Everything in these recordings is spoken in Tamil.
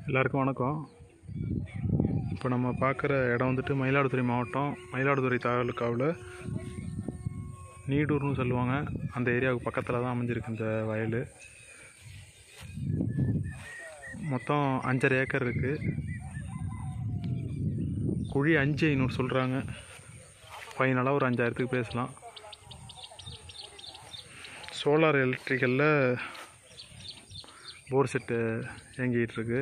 எல்லாருக்கும் வணக்கம். இப்போ நம்ம பார்க்குற இடம் வந்துட்டு மயிலாடுதுறை மாவட்டம் மயிலாடுதுறை தாலுக்காவில் நீடூர்னு சொல்லுவாங்க. அந்த ஏரியாவுக்கு பக்கத்தில் தான் அமைஞ்சிருக்கு இந்த வயல். மொத்தம் 5.5 ஏக்கர் இருக்குது. குழி 5,500 சொல்கிறாங்க. ஃபைனலாக ஒரு 5,000க்கு பேசலாம். சோலார் எலக்ட்ரிக்கலில் போர் செட்டு இயங்கிகிட்டு இருக்கு.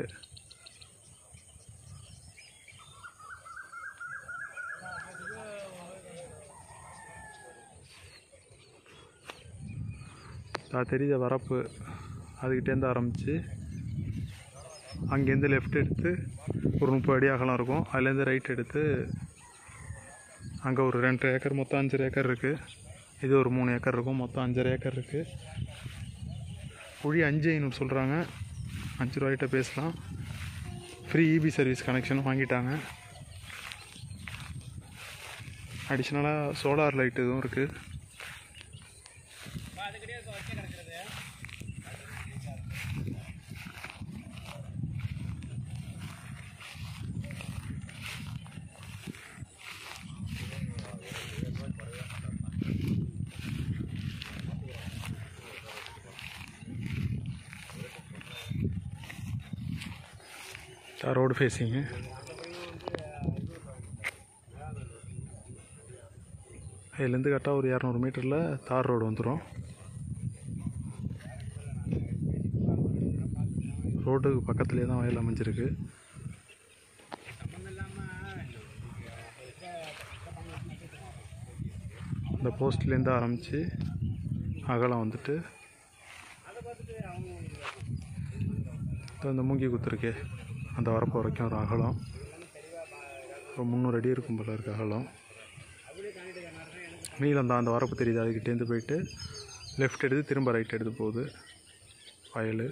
தெரிஞ்ச வரப்பு அதுக்கிட்டேருந்து ஆரம்பித்து அங்கேருந்து லெஃப்ட் எடுத்து ஒரு 30 அடி அகலம் இருக்கும். அதுலேருந்து ரைட் எடுத்து அங்கே ஒரு 2 ஏக்கர், மொத்தம் 5 ஏக்கர் இருக்குது. இது ஒரு 3 ஏக்கர் இருக்கும். மொத்தம் 5 ஏக்கர் இருக்குது. குழி 5,500 சொல்கிறாங்க. 5 ரூபாய்கிட்ட பேசலாம். ஃப்ரீ இபி சர்வீஸ் கனெக்ஷனும் வாங்கிட்டாங்க. அடிஷ்னலாக சோலார் லைட் இதுவும் இருக்குது. Road facing. இதுலேருந்து கரெக்டாக ஒரு 200 மீட்டரில் தார் ரோடு வந்துடும். ரோட்டுக்கு பக்கத்துலேயே தான் வயல் அமைஞ்சிருக்கு. இந்த போஸ்ட்லேருந்து ஆரம்பித்து அகலம் வந்துட்டு இந்த மூங்கி குத்துருக்கே அந்த வரப்பு வரைக்கும் ஒரு அகலம். ஒரு 300 அடி இருக்கும் போல இருக்குது அகலம். நீளம் தான் அந்த வரப்பு தெரியுது. அதுக்கிட்டேருந்து போயிட்டு லெஃப்ட் எடுத்து திரும்ப ரைட் எடுத்து போகுது வயல்.